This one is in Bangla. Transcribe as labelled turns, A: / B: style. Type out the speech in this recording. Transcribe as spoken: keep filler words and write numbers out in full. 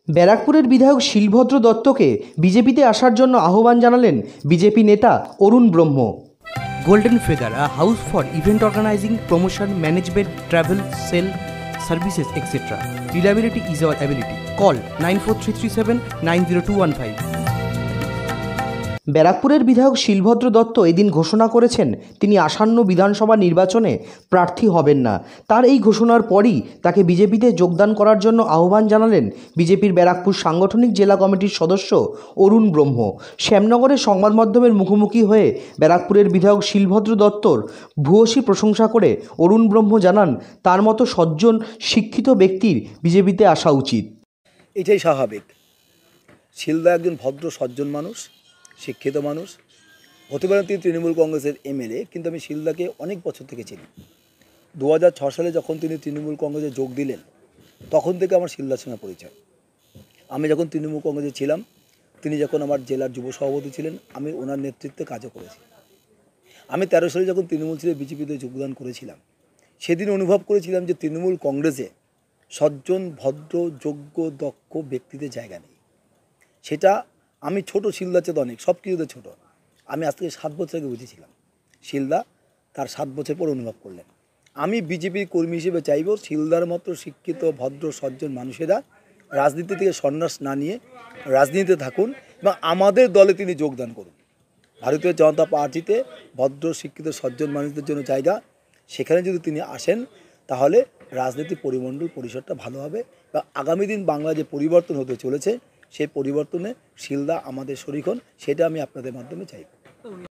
A: ব্যারাকপুরের বিধায়ক শিলভদ্র দত্তকে বিজেপিতে আসার জন্য আহ্বান জানালেন বিজেপি নেতা Arun Brahma. Golden feather, a house for event organizing, promotion, management, travel, sale, services, et cetera. Reliability is our ability. Call nine four three three seven nine zero two one five. ব্যারাকপুরের বিধায়ক শিলভদ্র দত্ত এদিন ঘোষণা করেছেন তিনি আসন্ন বিধানসভা নির্বাচনে প্রার্থী হবেন না। তার এই ঘোষণার পরই তাকে বিজেপিতে যোগদান করার জন্য আহ্বান জানালেন বিজেপির ব্যারাকপুর সাংগঠনিক জেলা কমিটির সদস্য অরুণ ব্রহ্ম। শ্যামনগরে সংবাদ মাধ্যমের মুখোমুখি হয়ে ব্যারাকপুরের বিধায়ক শিলভদ্র দত্তর ভূয়সী প্রশংসা করে অরুণ ব্রহ্ম জানান তার মতো সজ্জন শিক্ষিত ব্যক্তির বিজেপিতে আসা উচিত।
B: এটাই স্বাভাবিক। শিলদা একজন ভদ্র সজ্জন মানুষ, শিক্ষিত মানুষ। হতে পারেন তিনি তৃণমূল কংগ্রেসের এমএলএ, কিন্তু আমি শিলদাকে অনেক বছর থেকে চিনি। দু হাজার ছ সালে যখন তিনি তৃণমূল কংগ্রেসে যোগ দিলেন, তখন থেকে আমার শিলদার সঙ্গে পরিচয়। আমি যখন তৃণমূল কংগ্রেসে ছিলাম, তিনি যখন আমার জেলার যুব সভাপতি ছিলেন, আমি ওনার নেতৃত্বে কাজও করেছি। আমি তেরো সালে যখন তৃণমূল ছেড়ে বিজেপিতে যোগদান করেছিলাম, সেদিন অনুভব করেছিলাম যে তৃণমূল কংগ্রেসে সজ্জন, ভদ্র, যোগ্য, দক্ষ ব্যক্তিদের জায়গা নেই। সেটা আমি ছোট, শিলদা চেয়ে অনেক, সব কিছুতে ছোটো। আমি আজ থেকে সাত বছর আগে বুঝেছিলাম, শিলদা তার সাত বছর পর অনুভব করলেন। আমি বিজেপির কর্মী হিসেবে চাইব শিলদার মতো শিক্ষিত, ভদ্র, সজ্জন মানুষেরা রাজনীতি থেকে সন্ন্যাস না নিয়ে রাজনীতিতে থাকুন এবং আমাদের দলে তিনি যোগদান করুন। ভারতীয় জনতা পার্টিতে ভদ্র, শিক্ষিত, সজ্জন মানুষদের জন্য জায়গা, সেখানে যদি তিনি আসেন তাহলে রাজনীতি পরিমণ্ডল পরিসরটা ভালো হবে বা আগামী দিন বাংলা যে পরিবর্তন হতে চলেছে সেই পরিবর্তনে শিলদা আমাদের শরিক হন, সেটা আমি আপনাদের মাধ্যমে চাইব।